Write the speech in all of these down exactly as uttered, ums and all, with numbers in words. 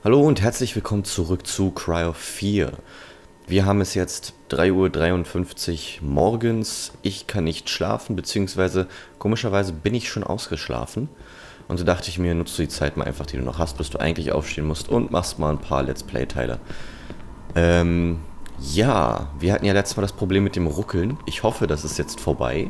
Hallo und herzlich willkommen zurück zu Cry of Fear. Wir haben es jetzt drei Uhr dreiundfünfzig morgens. Ich kann nicht schlafen, beziehungsweise komischerweise bin ich schon ausgeschlafen. Und so dachte ich mir, nutzt du die Zeit mal einfach, die du noch hast, bis du eigentlich aufstehen musst und machst mal ein paar Let's Play-Teile. Ähm, ja, wir hatten ja letztes Mal das Problem mit dem Ruckeln. Ich hoffe, das ist jetzt vorbei.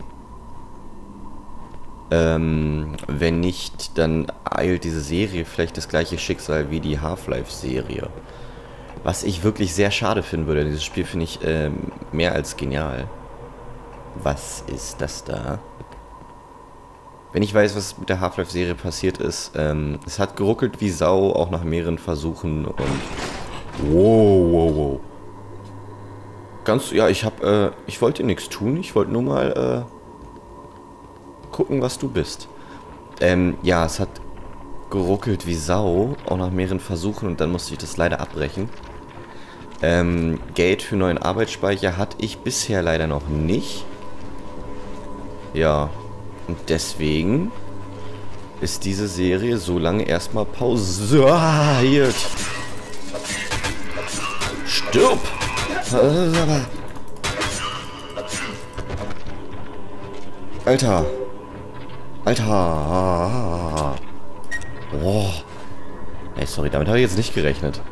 Ähm, wenn nicht, dann eilt diese Serie vielleicht das gleiche Schicksal wie die Half-Life-Serie. Was ich wirklich sehr schade finden würde. Dieses Spiel finde ich ähm, mehr als genial. Was ist das da? Wenn ich weiß, was mit der Half-Life-Serie passiert ist, ähm, es hat geruckelt wie Sau, auch nach mehreren Versuchen und... Wow, wow, wow. Ganz, ja, ich hab, äh, ich wollte nichts tun, ich wollte nur mal, äh... gucken, was du bist. Ähm, ja, es hat geruckelt wie Sau, auch nach mehreren Versuchen und dann musste ich das leider abbrechen. Ähm, Geld für neuen Arbeitsspeicher hatte ich bisher leider noch nicht. Ja, und deswegen ist diese Serie so lange erstmal pausiert. Stirb! Alter! Alter! Boah. Ey, sorry, damit habe ich jetzt nicht gerechnet.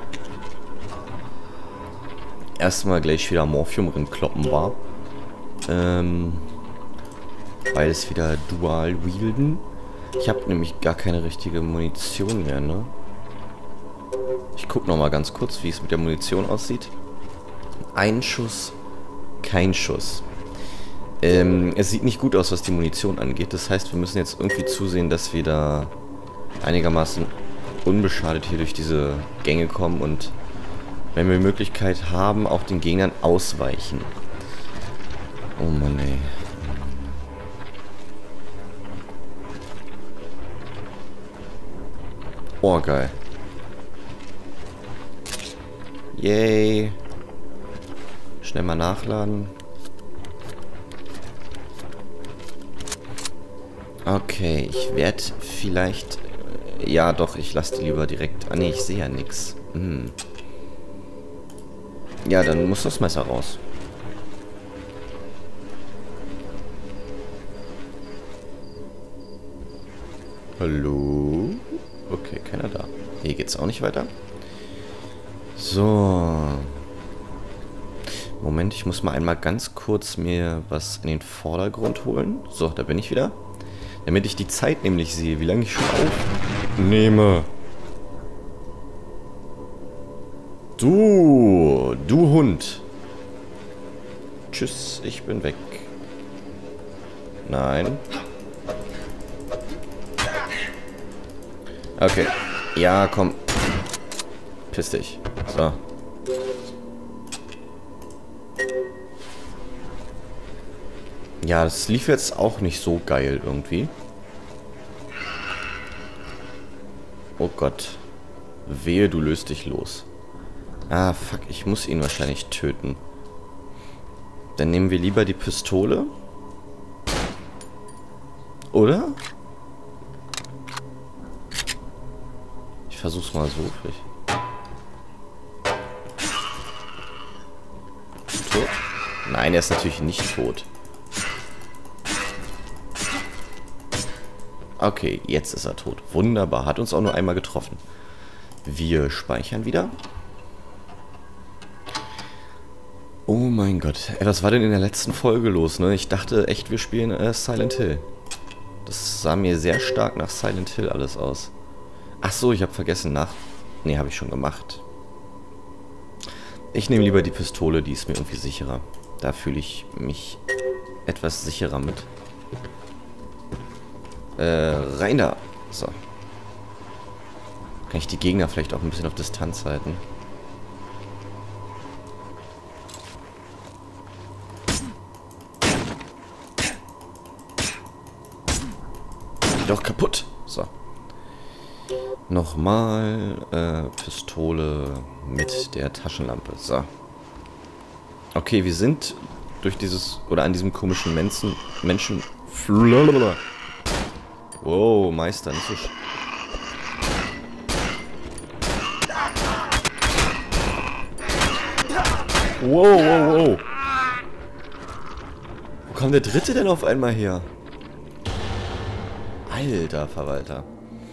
Erstmal gleich wieder Morphium kloppen war. Ähm. Beides wieder dual wielden. Ich habe nämlich gar keine richtige Munition mehr, ne? Ich guck noch mal ganz kurz, wie es mit der Munition aussieht. Ein Schuss, kein Schuss. Ähm, es sieht nicht gut aus, was die Munition angeht. Das heißt, wir müssen jetzt irgendwie zusehen, dass wir da einigermaßen unbeschadet hier durch diese Gänge kommen und, wenn wir die Möglichkeit haben, auch den Gegnern ausweichen. Oh Mann, ey. Oh, geil. Yay. Schnell mal nachladen. Okay, ich werde vielleicht... Ja, doch, ich lasse die lieber direkt... Ah, ne, ich sehe ja nichts. Hm. Ja, dann muss das Messer raus. Hallo? Okay, keiner da. Hier geht's auch nicht weiter. So. Moment, ich muss mal einmal ganz kurz mir was in den Vordergrund holen. So, da bin ich wieder. Damit ich die Zeit nämlich sehe, wie lange ich schon aufnehme. Du, du Hund. Tschüss, ich bin weg. Nein. Okay. Ja, komm. Piss dich. So. Ja, das lief jetzt auch nicht so geil irgendwie. Oh Gott. Wehe, du löst dich los. Ah, fuck, ich muss ihn wahrscheinlich töten. Dann nehmen wir lieber die Pistole. Oder? Ich versuch's mal so. Tot? Nein, er ist natürlich nicht tot. Okay, jetzt ist er tot. Wunderbar. Hat uns auch nur einmal getroffen. Wir speichern wieder. Oh mein Gott. Ey, was war denn in der letzten Folge los, ne? Ich dachte echt, wir spielen äh, Silent Hill. Das sah mir sehr stark nach Silent Hill alles aus. Ach so, ich habe vergessen nach... Ne, habe ich schon gemacht. Ich nehme lieber die Pistole, die ist mir irgendwie sicherer. Da fühle ich mich etwas sicherer mit. Äh, rein da. So. Kann ich die Gegner vielleicht auch ein bisschen auf Distanz halten. Doch kaputt. So. Nochmal äh, Pistole mit der Taschenlampe. So. Okay, wir sind durch dieses, oder an diesem komischen Menschen, Menschen... Wow, Meister, nicht so... Wow, wow, wow. Wo kam der dritte denn auf einmal her? Alter Verwalter.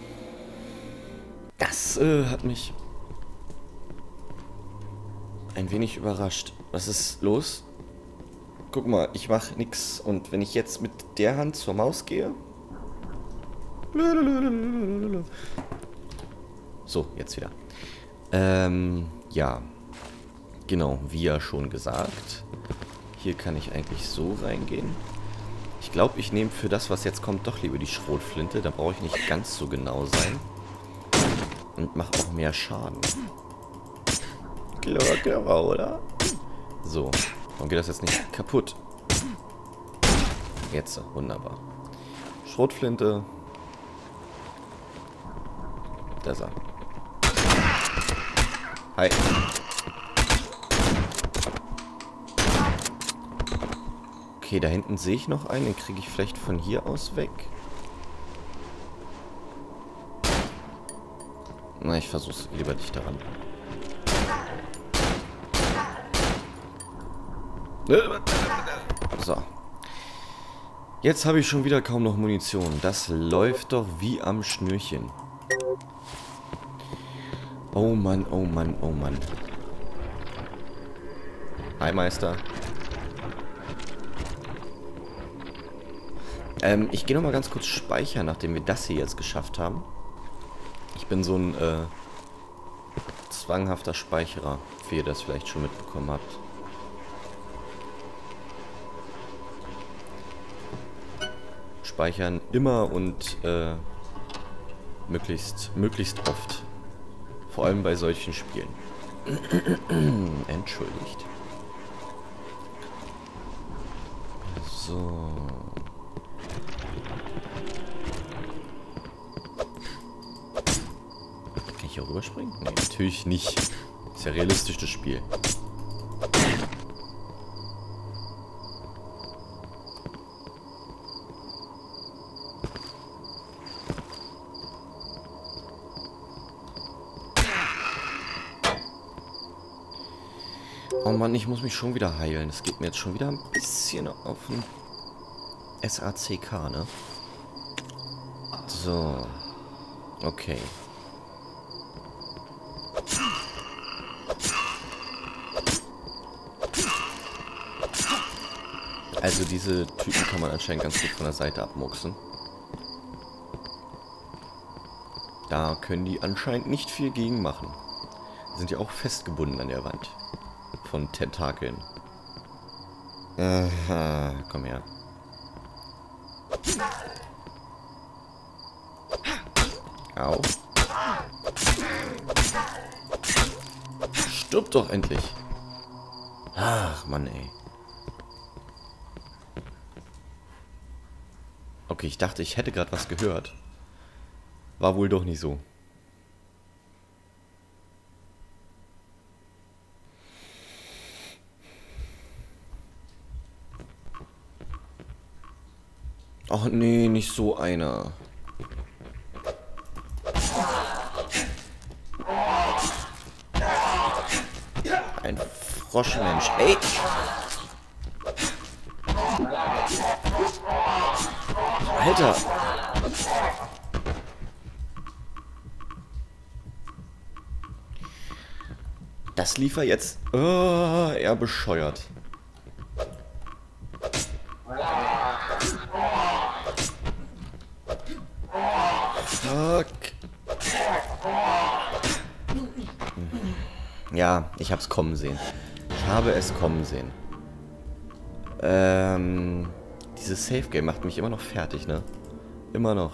Das äh, hat mich ein wenig überrascht. Was ist los? Guck mal, ich mach nix. Und wenn ich jetzt mit der Hand zur Maus gehe... So, jetzt wieder. Ähm, ja. Genau, wie ja schon gesagt. Hier kann ich eigentlich so reingehen. Ich glaube, ich nehme für das, was jetzt kommt, doch lieber die Schrotflinte. Da brauche ich nicht ganz so genau sein. Und mache auch mehr Schaden. Klar, klar, oder? So, warum geht das jetzt nicht kaputt? Jetzt, wunderbar. Schrotflinte. Da ist er. Hi. Okay, da hinten sehe ich noch einen. Den kriege ich vielleicht von hier aus weg. Na, ich versuch's lieber nicht daran. So. Jetzt habe ich schon wieder kaum noch Munition. Das läuft doch wie am Schnürchen. Oh Mann, oh Mann, oh Mann. Hi, Meister. Ähm, ich gehe nochmal ganz kurz speichern, nachdem wir das hier jetzt geschafft haben. Ich bin so ein, äh, zwanghafter Speicherer, wie ihr das vielleicht schon mitbekommen habt. Speichern immer und, äh, möglichst, möglichst oft. Vor allem bei solchen Spielen. Entschuldigt. So. Kann ich hier rüberspringen? Nee, natürlich nicht. Ist ja realistisch, das Spiel. Oh Mann, ich muss mich schon wieder heilen. Das geht mir jetzt schon wieder ein bisschen auf den S A C K, ne? So. Okay. Also diese Typen kann man anscheinend ganz gut von der Seite abmuchsen. Da können die anscheinend nicht viel gegen machen. Die sind ja auch festgebunden an der Wand. Von Tentakeln. Aha, komm her. Au. Stirb doch endlich. Ach, Mann, ey. Okay, ich dachte, ich hätte gerade was gehört. War wohl doch nicht so. Ach nee, nicht so einer. Ein Froschmensch. Ey! Alter! Das lief er jetzt. Oh, er bescheuert. Fuck. Ja, ich hab's kommen sehen. Ich habe es kommen sehen. Ähm, dieses Safe Game macht mich immer noch fertig, ne? Immer noch.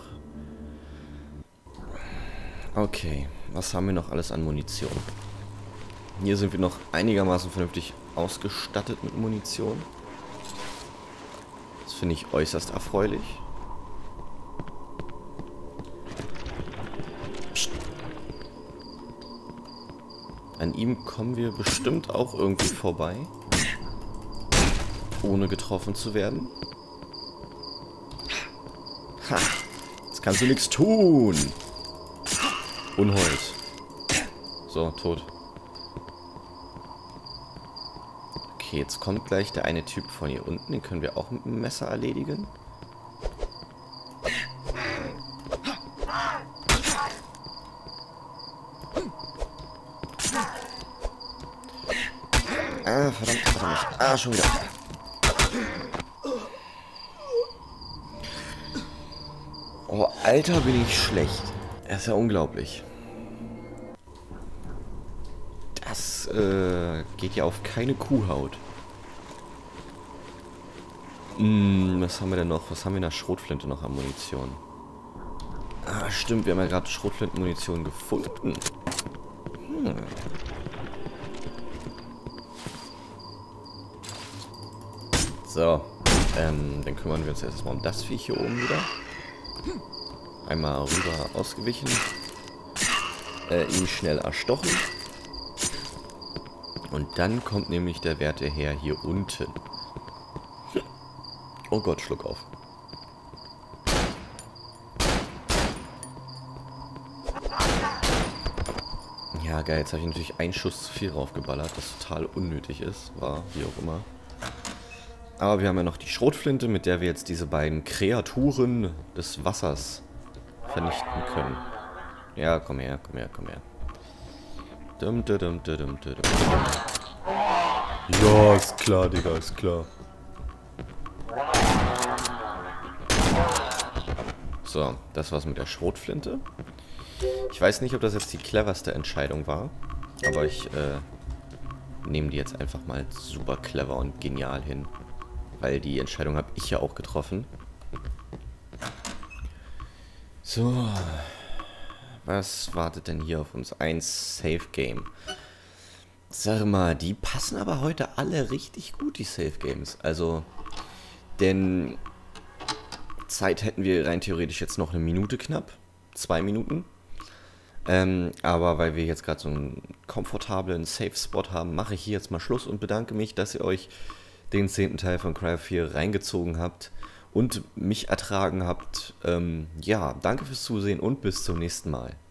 Okay, was haben wir noch alles an Munition? Hier sind wir noch einigermaßen vernünftig ausgestattet mit Munition. Das finde ich äußerst erfreulich. Psst. An ihm kommen wir bestimmt auch irgendwie vorbei. Ohne getroffen zu werden. Ha! Jetzt kannst du nichts tun! Unholz. So, tot. Okay, jetzt kommt gleich der eine Typ von hier unten. Den können wir auch mit dem Messer erledigen. Ah, verdammt, verdammt. Ah, schon wieder. Oh, Alter, bin ich schlecht. Das ist ja unglaublich. Das äh, geht ja auf keine Kuhhaut. Hm, was haben wir denn noch? Was haben wir in der Schrotflinte noch an Munition? Ah, stimmt, wir haben ja gerade Schrotflintenmunition gefunden. Hm. So, ähm, dann kümmern wir uns erstmal um das Viech hier oben wieder. Einmal rüber ausgewichen. Äh, ihn schnell erstochen. Und dann kommt nämlich der werte Herr hier unten. Oh Gott, Schluck auf. Ja, geil, jetzt habe ich natürlich einen Schuss zu viel draufgeballert, was total unnötig ist. War, wie auch immer. Aber wir haben ja noch die Schrotflinte, mit der wir jetzt diese beiden Kreaturen des Wassers vernichten können. Ja, komm her, komm her, komm her. Dum, dum, dum, dum, dum, dum. Ja, ist klar, Digga, ist klar. So, das war's mit der Schrotflinte. Ich weiß nicht, ob das jetzt die cleverste Entscheidung war, aber ich äh, nehme die jetzt einfach mal super clever und genial hin. Weil die Entscheidung habe ich ja auch getroffen. So. Was wartet denn hier auf uns? Ein Safe Game. Sag mal, die passen aber heute alle richtig gut, die Safe Games. Also, denn Zeit hätten wir rein theoretisch jetzt noch eine Minute knapp. Zwei Minuten. Ähm, aber weil wir jetzt gerade so einen komfortablen Safe-Spot haben, mache ich hier jetzt mal Schluss und bedanke mich, dass ihr euch den zehnten Teil von Cry vier reingezogen habt und mich ertragen habt. Ähm, ja, danke fürs Zusehen und bis zum nächsten Mal.